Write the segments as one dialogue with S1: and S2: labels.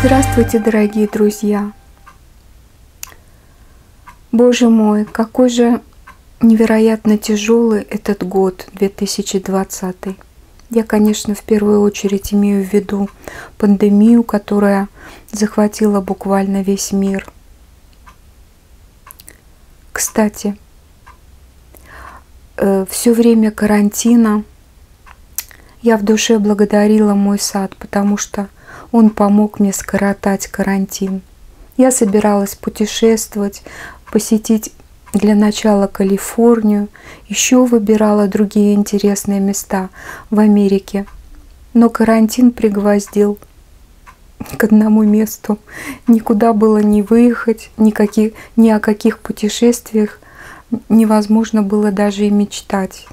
S1: Здравствуйте, дорогие друзья! Боже мой, какой же невероятно тяжелый этот год 2020. Я, конечно, в первую очередь имею в виду пандемию, которая захватила буквально весь мир. Кстати, все время карантина я в душе благодарила мой сад, потому что он помог мне скоротать карантин. Я собиралась путешествовать, посетить для начала Калифорнию, еще выбирала другие интересные места в Америке. Но карантин пригвоздил к одному месту. Никуда было не выехать, ни о каких путешествиях невозможно было даже и мечтать.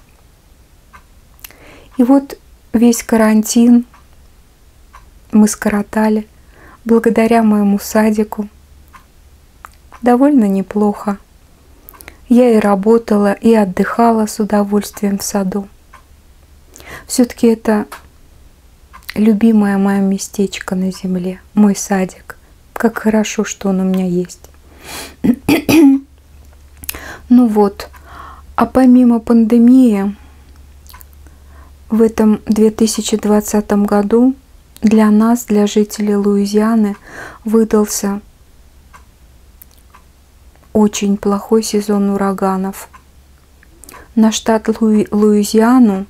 S1: И вот весь карантин мы скоротали благодаря моему садику. Довольно неплохо. Я и работала, и отдыхала с удовольствием в саду. Все-таки это любимое мое местечко на земле, мой садик. Как хорошо, что он у меня есть. Ну вот, а помимо пандемии, в этом 2020 году для нас, для жителей Луизианы, выдался очень плохой сезон ураганов. На штат Луизиану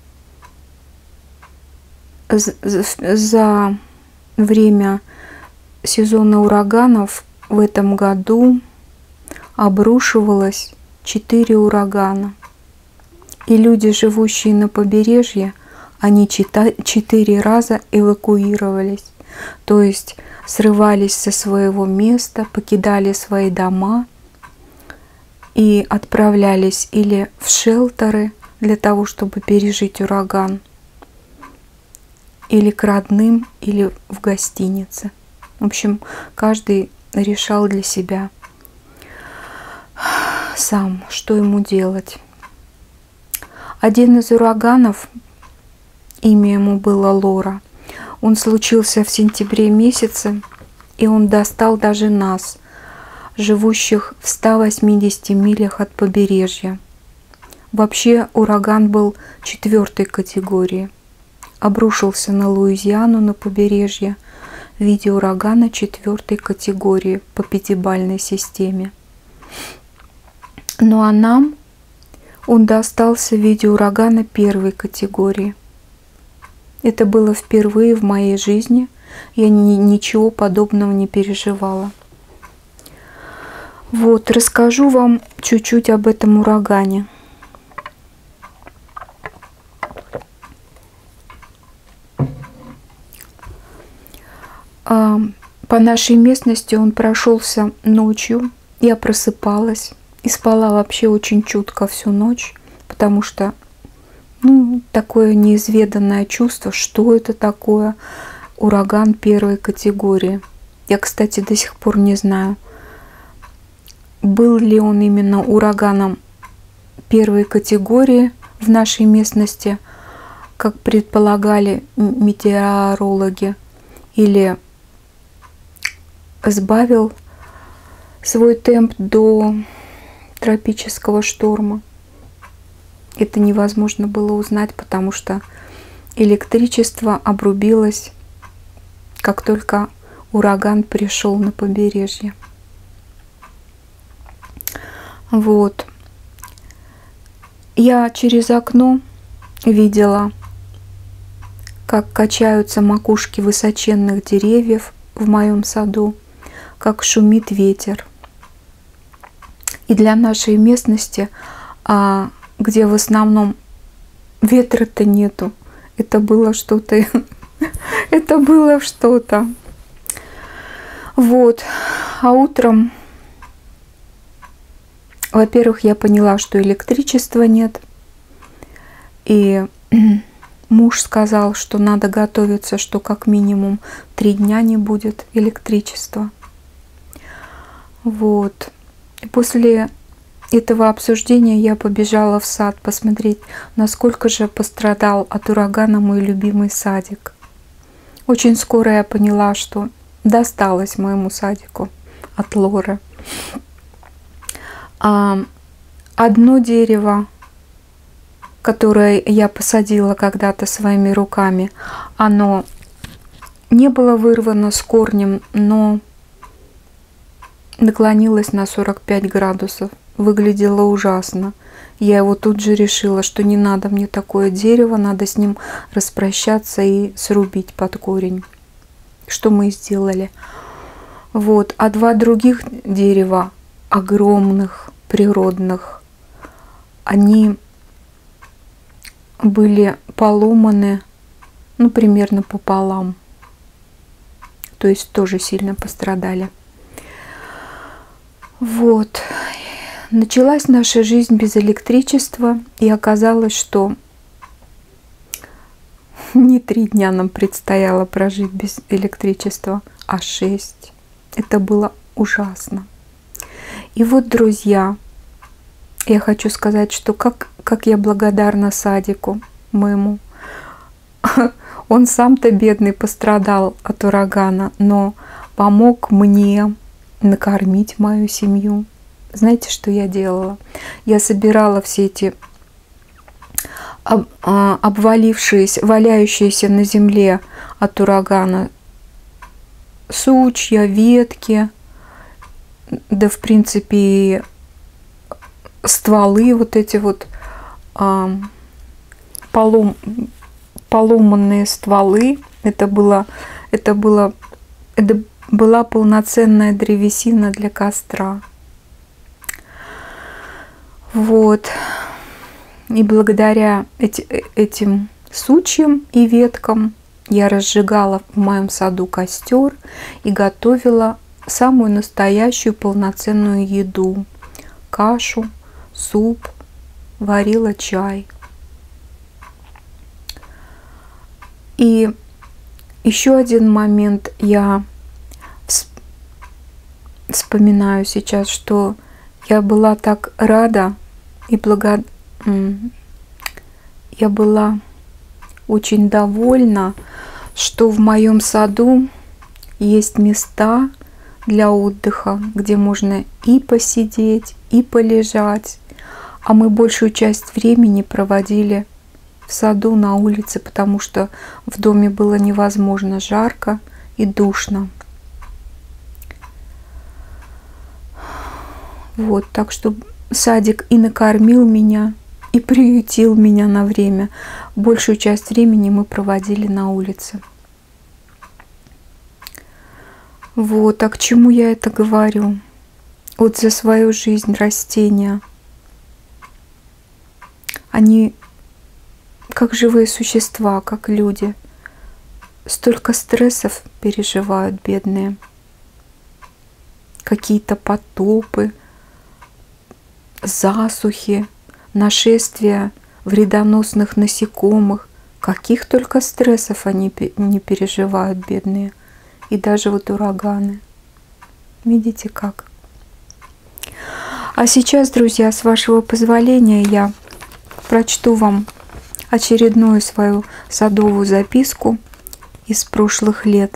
S1: за время сезона ураганов в этом году обрушивалось 4 урагана. И люди, живущие на побережье, они 4 раза эвакуировались, то есть срывались со своего места, покидали свои дома и отправлялись или в шелтеры для того, чтобы пережить ураган, или к родным, или в гостинице. В общем, каждый решал для себя сам, что ему делать. Один из ураганов, имя ему было Лора, он случился в сентябре месяце, и он достал даже нас, живущих в 180 милях от побережья. Вообще ураган был 4-й категории. Обрушился на Луизиану на побережье в виде урагана 4-й категории по 5-бальной системе. Ну а нам он достался в виде урагана 1-й категории. Это было впервые в моей жизни. Я ничего подобного не переживала. Вот, расскажу вам чуть-чуть об этом урагане. По нашей местности он прошелся ночью. Я просыпалась и спала вообще очень чутко всю ночь, потому что такое неизведанное чувство, что это такое ураган 1-й категории. Я, кстати, до сих пор не знаю, был ли он именно ураганом 1-й категории в нашей местности, как предполагали метеорологи, или сбавил свой темп до тропического шторма. Это невозможно было узнать, потому что электричество обрубилось, как только ураган пришел на побережье. Вот. Я через окно видела, как качаются макушки высоченных деревьев в моем саду, как шумит ветер. И для нашей местности, где в основном ветра-то нету, это было что-то. Это было что-то. Вот. А утром, во-первых, я поняла, что электричества нет. И муж сказал, что надо готовиться, что как минимум 3 дня не будет электричества. Вот. И после этого обсуждения я побежала в сад посмотреть, насколько же пострадал от урагана мой любимый садик. Очень скоро я поняла, что досталось моему садику от Лоры. Одно дерево, которое я посадила когда-то своими руками, оно не было вырвано с корнем, но наклонилось на 45 градусов. Выглядело ужасно. Я его тут же решила, что не надо мне такое дерево, надо с ним распрощаться и срубить под корень. Что мы и сделали. Вот. А два других дерева, огромных, природных, они были поломаны, ну, примерно пополам. То есть тоже сильно пострадали. Вот. Началась наша жизнь без электричества, и оказалось, что не 3 дня нам предстояло прожить без электричества, а 6. Это было ужасно. И вот, друзья, я хочу сказать, что как я благодарна садику моему. Он сам-то бедный пострадал от урагана, но помог мне накормить мою семью. Знаете, что я делала? Я собирала все эти обвалившиеся, валяющиеся на земле от урагана сучья, ветки, да, в принципе, стволы, вот эти вот поломанные стволы. Это была полноценная древесина для костра. Вот. И благодаря этим сучьям и веткам я разжигала в моем саду костер и готовила самую настоящую полноценную еду. Кашу, суп, варила чай. И еще один момент я вспоминаю сейчас, что я была так рада и я была очень довольна, что в моем саду есть места для отдыха, где можно и посидеть, и полежать. А мы большую часть времени проводили в саду, на улице, потому что в доме было невозможно, жарко и душно. Вот, так что садик и накормил меня, и приютил меня на время. Большую часть времени мы проводили на улице. Вот, а к чему я это говорю? Вот за свою жизнь растения. Они как живые существа, как люди. Столько стрессов переживают бедные. Какие-то потопы, засухи, нашествия вредоносных насекомых. Каких только стрессов они не переживают, бедные. И даже вот ураганы. Видите как? А сейчас, друзья, с вашего позволения, я прочту вам очередную свою садовую записку из прошлых лет.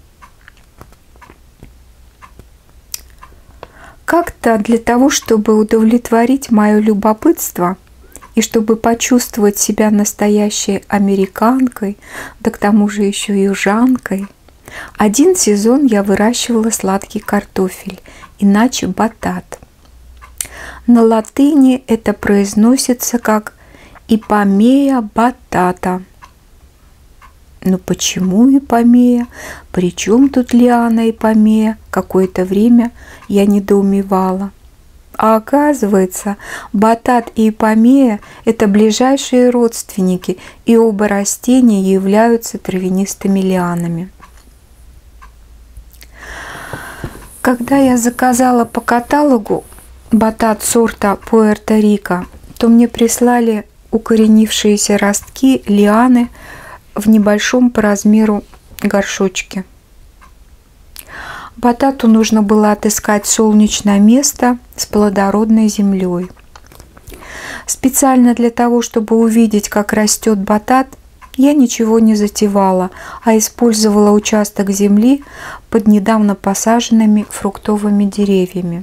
S1: Как-то для того, чтобы удовлетворить мое любопытство и чтобы почувствовать себя настоящей американкой, да к тому же еще южанкой, один сезон я выращивала сладкий картофель, иначе батат. На латыни это произносится как ипомея батата. Но почему ипомея? Причем тут лиана ипомея? Какое-то время я недоумевала. А оказывается, батат и ипомея – это ближайшие родственники, и оба растения являются травянистыми лианами. Когда я заказала по каталогу батат сорта Пуэрто-Рико, то мне прислали укоренившиеся ростки лианы в небольшом по размеру горшочке. Батату нужно было отыскать солнечное место с плодородной землей. Специально для того, чтобы увидеть, как растет батат, я ничего не затевала, а использовала участок земли под недавно посаженными фруктовыми деревьями.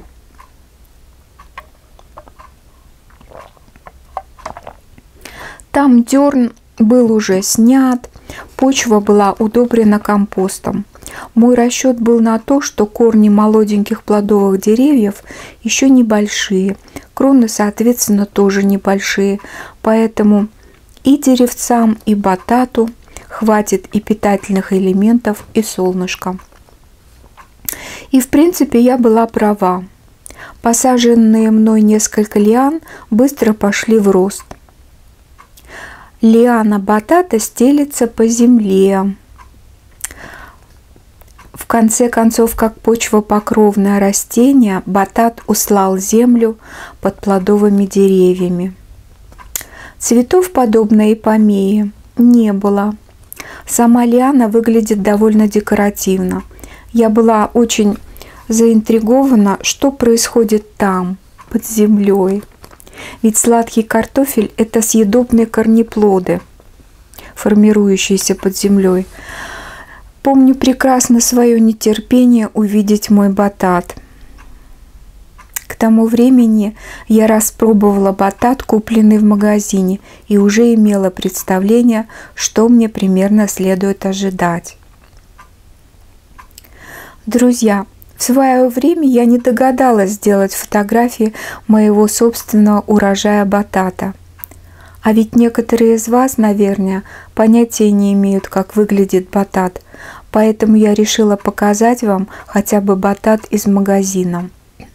S1: Там дерн был уже снят, почва была удобрена компостом. Мой расчет был на то, что корни молоденьких плодовых деревьев еще небольшие, кроны, соответственно, тоже небольшие, поэтому и деревцам, и батату хватит и питательных элементов, и солнышка. И в принципе я была права. Посаженные мной несколько лиан быстро пошли в рост. Лиана батата стелется по земле. В конце концов, как почвопокровное растение, батат услал землю под плодовыми деревьями. Цветов, подобно ипомее, не было. Сама лиана выглядит довольно декоративно. Я была очень заинтригована, что происходит там, под землей. Ведь сладкий картофель – это съедобные корнеплоды, формирующиеся под землей. Помню прекрасно свое нетерпение увидеть мой батат. К тому времени я распробовала батат, купленный в магазине, и уже имела представление, что мне примерно следует ожидать. Друзья, в свое время я не догадалась сделать фотографии моего собственного урожая батата. А ведь некоторые из вас, наверное, понятия не имеют, как выглядит батат, поэтому я решила показать вам хотя бы батат из магазина.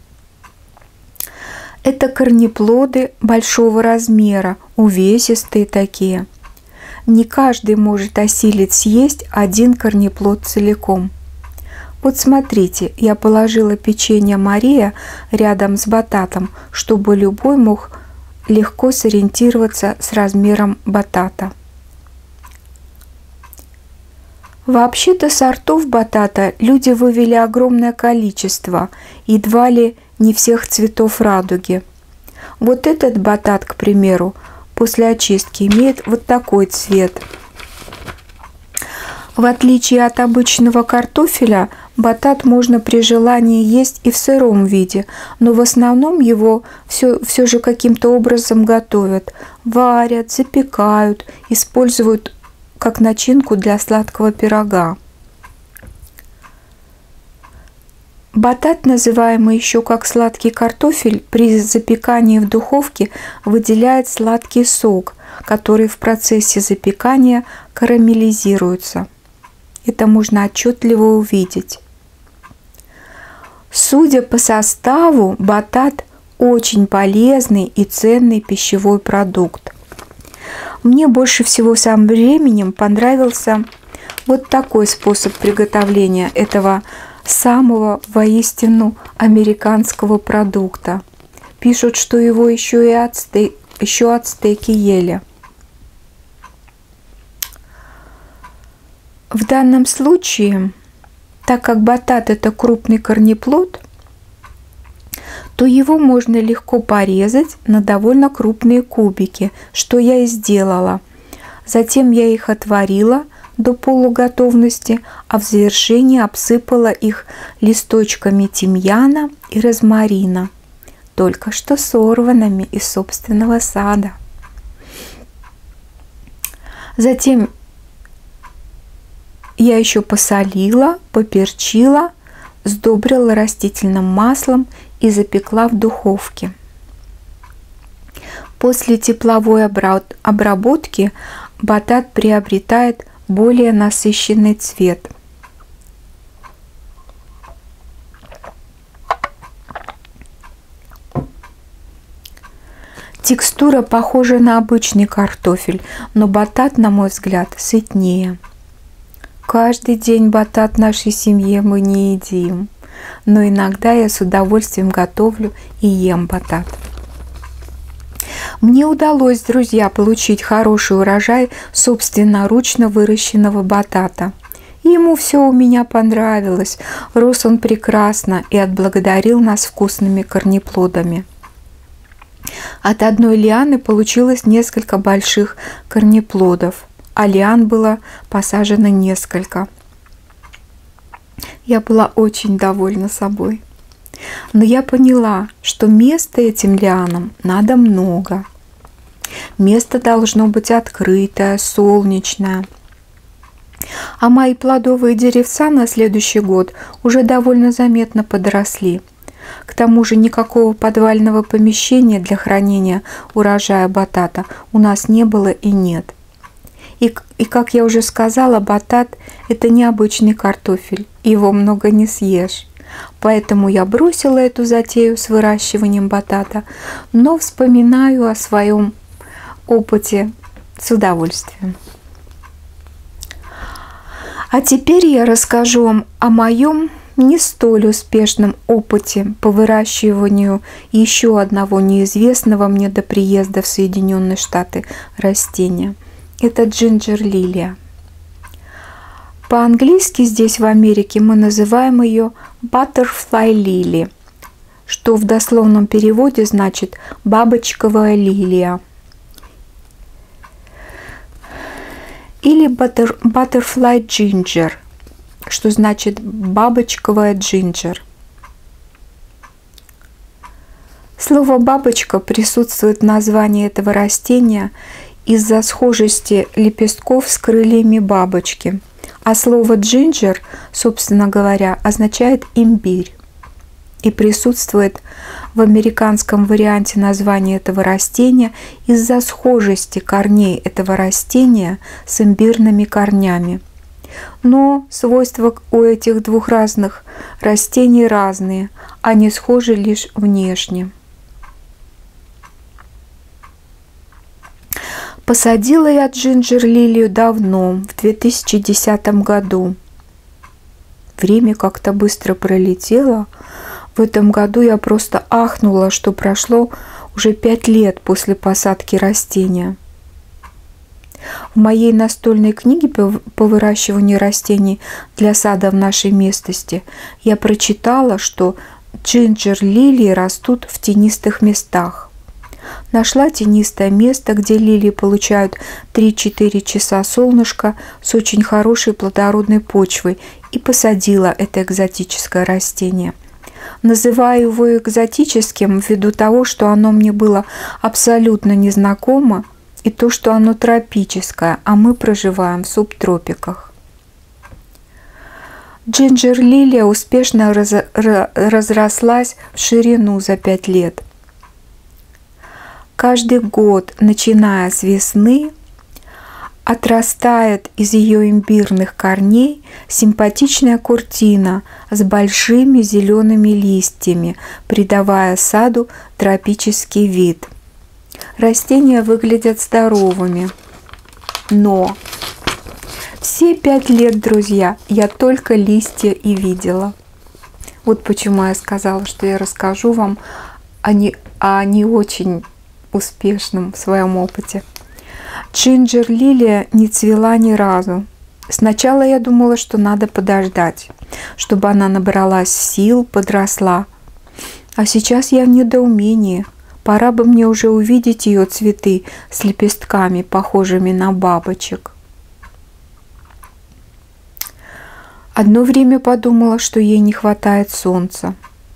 S1: Это корнеплоды большого размера, увесистые такие. Не каждый может осилить съесть один корнеплод целиком. Вот смотрите, я положила печенье Мария рядом с бататом, чтобы любой мог легко сориентироваться с размером батата. Вообще-то сортов батата люди вывели огромное количество, едва ли не всех цветов радуги. Вот этот батат, к примеру, после очистки имеет вот такой цвет. В отличие от обычного картофеля, батат можно при желании есть и в сыром виде, но в основном его все же каким-то образом готовят, варят, запекают, используют как начинку для сладкого пирога. Батат, называемый еще как сладкий картофель, при запекании в духовке выделяет сладкий сок, который в процессе запекания карамелизируется. Это можно отчетливо увидеть. Судя по составу, батат очень полезный и ценный пищевой продукт. Мне больше всего со временем понравился вот такой способ приготовления этого самого воистину американского продукта. Пишут, что его еще ацтеки ели. В данном случае, так как батат – это крупный корнеплод, то его можно легко порезать на довольно крупные кубики, что я и сделала. Затем я их отварила до полуготовности, а в завершении обсыпала их листочками тимьяна и розмарина, только что сорванными из собственного сада. Затем я еще посолила, поперчила, сдобрила растительным маслом и запекла в духовке. После тепловой обработки батат приобретает более насыщенный цвет. Текстура похожа на обычный картофель, но батат, на мой взгляд, сытнее. Каждый день батат нашей семье мы не едим, но иногда я с удовольствием готовлю и ем батат. Мне удалось, друзья, получить хороший урожай собственноручно выращенного батата. И ему все у меня понравилось, рос он прекрасно и отблагодарил нас вкусными корнеплодами. От одной лианы получилось несколько больших корнеплодов. а лиан было посажено несколько. Я была очень довольна собой. Но я поняла, что места этим лианам надо много. Место должно быть открытое, солнечное. А мои плодовые деревца на следующий год уже довольно заметно подросли. К тому же никакого подвального помещения для хранения урожая батата у нас не было и нет. И как я уже сказала, батат – это необычный картофель, его много не съешь. Поэтому я бросила эту затею с выращиванием батата, но вспоминаю о своем опыте с удовольствием. А теперь я расскажу вам о моем не столь успешном опыте по выращиванию еще одного неизвестного мне до приезда в Соединенные Штаты растения. Это джинджер-лилия. По-английски здесь в Америке мы называем ее butterfly lily, что в дословном переводе значит бабочковая лилия. Или butterfly ginger, что значит бабочковая джинджер. Слово «бабочка» присутствует в названии этого растения из-за схожести лепестков с крыльями бабочки. А слово «джинджер», собственно говоря, означает «имбирь» и присутствует в американском варианте названия этого растения из-за схожести корней этого растения с имбирными корнями. Но свойства у этих двух разных растений разные, они схожи лишь внешне. Посадила я джинджер-лилию давно, в 2010 году. Время как-то быстро пролетело. В этом году я просто ахнула, что прошло уже 5 лет после посадки растения. В моей настольной книге по выращиванию растений для сада в нашей местности я прочитала, что джинджер-лилии растут в тенистых местах. Нашла тенистое место, где лилии получают 3-4 часа солнышка с очень хорошей плодородной почвой, и посадила это экзотическое растение. Называю его экзотическим ввиду того, что оно мне было абсолютно незнакомо, и то, что оно тропическое, а мы проживаем в субтропиках. Джинджер-лилия успешно разрослась в ширину за 5 лет. Каждый год, начиная с весны, отрастает из ее имбирных корней симпатичная куртина с большими зелеными листьями, придавая саду тропический вид. Растения выглядят здоровыми, но все 5 лет, друзья, я только листья и видела. Вот почему я сказала, что я расскажу вам о не очень успешном в своем опыте. Джинджер-лилия не цвела ни разу. Сначала я думала, что надо подождать, чтобы она набралась сил, подросла. А сейчас я в недоумении. Пора бы мне уже увидеть ее цветы с лепестками, похожими на бабочек. Одно время подумала, что ей не хватает солнца.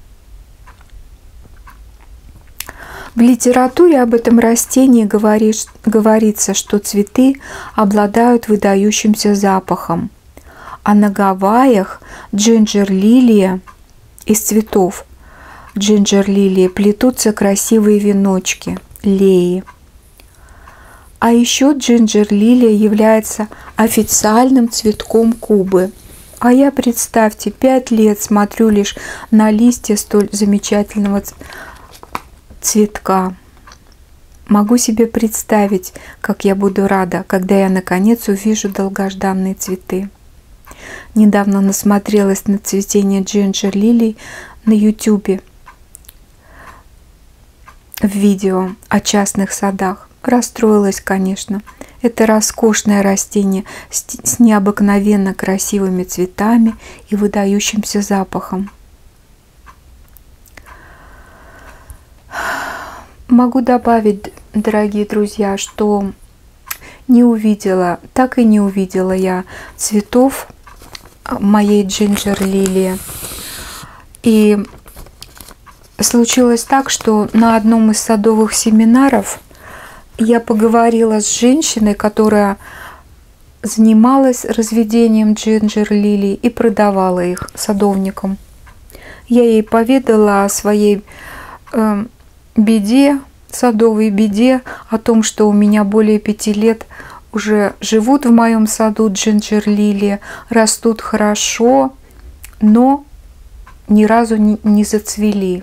S1: В литературе об этом растении говорится, что цветы обладают выдающимся запахом. А на Гавайях джинджер-лилия из цветов джинджер-лилии плетутся красивые веночки, леи. А еще джинджер-лилия является официальным цветком Кубы. А я, представьте, 5 лет смотрю лишь на листья столь замечательного цветка. Могу себе представить, как я буду рада, когда я наконец увижу долгожданные цветы. Недавно насмотрелась на цветение джинджер-лилий на YouTube в видео о частных садах. Расстроилась, конечно. Это роскошное растение с необыкновенно красивыми цветами и выдающимся запахом. Могу добавить, дорогие друзья, что не увидела, так и не увидела я цветов моей джинджер-лилии. И случилось так, что на одном из садовых семинаров я поговорила с женщиной, которая занималась разведением джинджер-лилий и продавала их садовникам. Я ей поведала о своей беде, садовой беде, о том, что у меня более 5 лет уже живут в моем саду джинджер-лилии, растут хорошо, но ни разу не зацвели.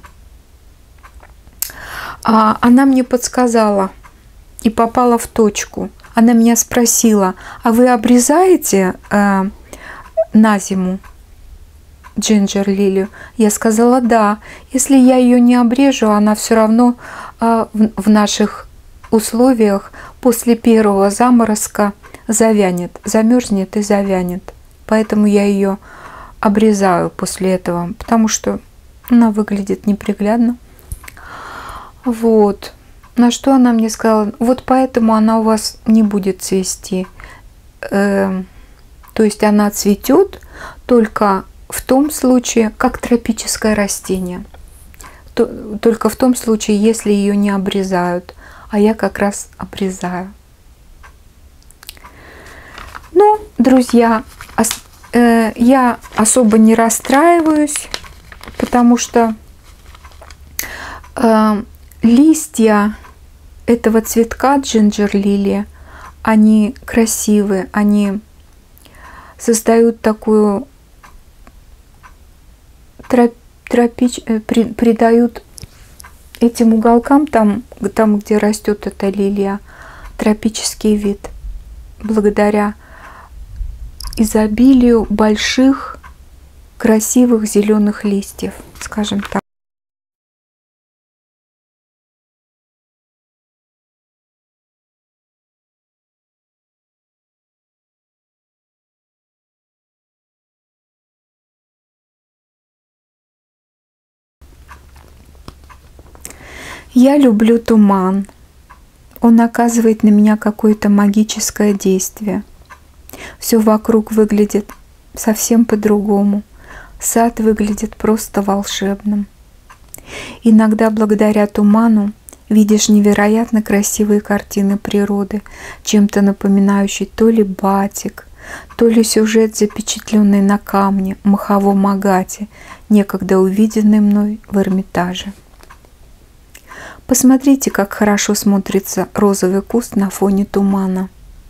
S1: Она мне подсказала и попала в точку. Она меня спросила: а вы обрезаете на зиму джинджер-лилию? Я сказала: да. Если я ее не обрежу, она все равно в наших условиях после первого заморозка завянет, замерзнет и завянет. Поэтому я ее обрезаю после этого, потому что она выглядит неприглядно. Вот. На что она мне сказала: вот поэтому она у вас не будет цвести. То есть она цветет только в том случае, как тропическое растение. Только в том случае, если ее не обрезают. А я как раз обрезаю. Ну, друзья, я особо не расстраиваюсь, потому что листья этого цветка джинджер-лилии, они красивые, они создают такую придают этим уголкам, там, где растет эта лилия, тропический вид, благодаря изобилию больших, красивых зеленых листьев, скажем так. Я люблю туман. Он оказывает на меня какое-то магическое действие. Все вокруг выглядит совсем по-другому. Сад выглядит просто волшебным. Иногда благодаря туману видишь невероятно красивые картины природы, чем-то напоминающие то ли батик, то ли сюжет, запечатленный на камне, моховом агате, некогда увиденный мной в Эрмитаже. Посмотрите, как хорошо смотрится розовый куст на фоне тумана.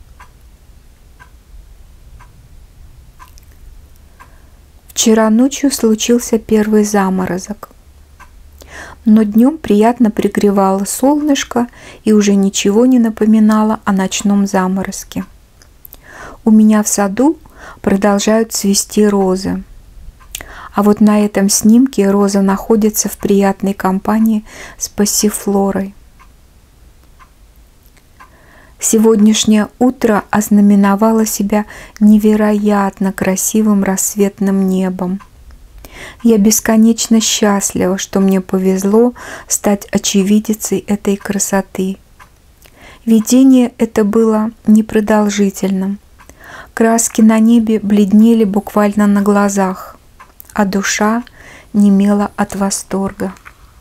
S1: Вчера ночью случился первый заморозок, но днем приятно пригревало солнышко и уже ничего не напоминало о ночном заморозке. У меня в саду продолжают цвести розы. А вот на этом снимке роза находится в приятной компании с пассифлорой. Сегодняшнее утро ознаменовало себя невероятно красивым рассветным небом. Я бесконечно счастлива, что мне повезло стать очевидицей этой красоты. Видение это было непродолжительным. Краски на небе бледнели буквально на глазах, а душа немела от восторга.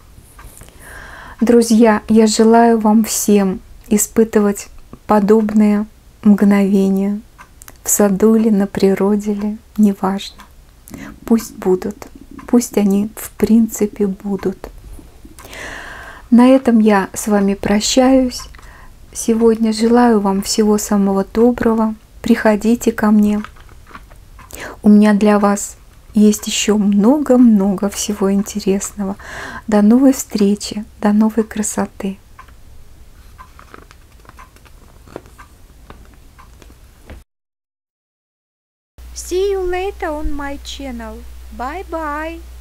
S1: Друзья, я желаю вам всем испытывать подобные мгновения в саду ли, на природе ли, неважно. Пусть будут, пусть они в принципе будут. На этом я с вами прощаюсь. Сегодня желаю вам всего самого доброго. Приходите ко мне. У меня для вас есть еще много-много всего интересного. До новой встречи, до новой красоты. See you later on my channel. Bye bye.